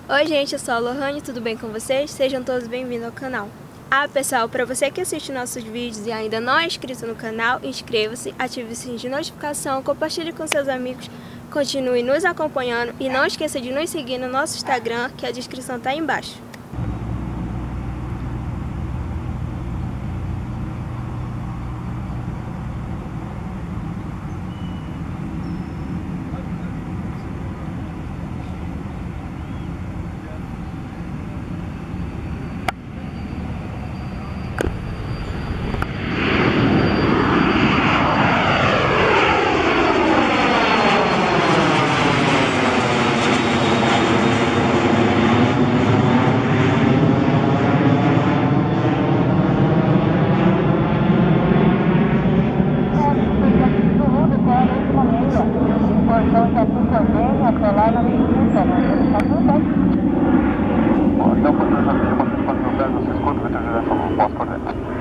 Oi gente, eu sou a Lohane, tudo bem com vocês? Sejam todos bem-vindos ao canal. Pessoal, para você que assiste nossos vídeos e ainda não é inscrito no canal, inscreva-se, ative o sininho de notificação, compartilhe com seus amigos, continue nos acompanhando e não esqueça de nos seguir no nosso Instagram, que a descrição está aí embaixo. Então, tá tudo bem, até lá na visita, né? Tá tudo bem. Bom, então, quando eu já pedi uma satisfação, vocês quanto vai ter a direção? Posso correr?